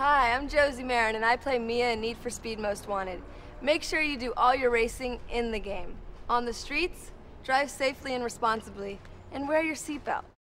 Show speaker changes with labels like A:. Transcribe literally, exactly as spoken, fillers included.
A: Hi, I'm Josie Marin, and I play Mia in Need for Speed Most Wanted. Make sure you do all your racing in the game. On the streets, drive safely and responsibly, and wear your seatbelt.